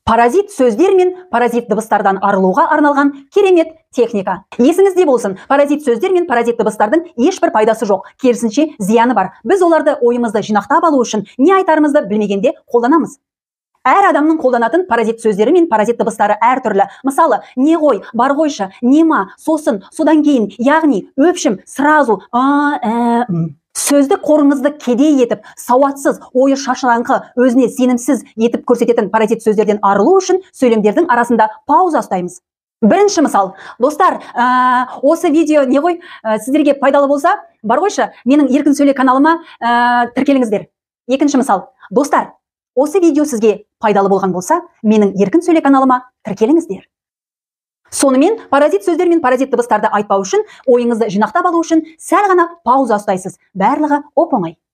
Паразит сөздер мен паразит дыбыстардан арылуға арналған керемет техника. Есіңізде болсын, паразит сөздер мен паразит дыбыстардың ешбір пайдасы жоқ, керісінше зияны бар. Біз оларды ойымызды жинақтап алу үшін не айтарымызды білмегенде қолданамыз. Әр адамның қолданатын паразит сөздері мен паразит дыбыстары әртүрлі. Мысалы, не ғой, бар қойшы, нема, сосын, содан кейін, яғни, өпшім, сразу, сөздік қорыңызды кедей етіп, сауатсыз, ойы шашыраңқы, өзіне сенімсіз етіп көрсететін паразит сөздерден арылу үшін сөйлемдердің арасында пауза ұстаймыз. Бірінші мысал, достар, осы видео не ғой, сіздерге пайдалы болса, бар қойшы, менің еркін сөйле каналыма тіркеліңіздер. Екінші мысал, достар, осы видео сізге пайдалы болған болса, менің еркін сөйле каналыма тіркеліңіздер. Сонымен, паразит сөздер мен паразит дыбыстарды айтпау үшін, ойыңызды жинақтап алу үшін сәл ғана пауза ұстайсыз. Барлығы оп-оңай.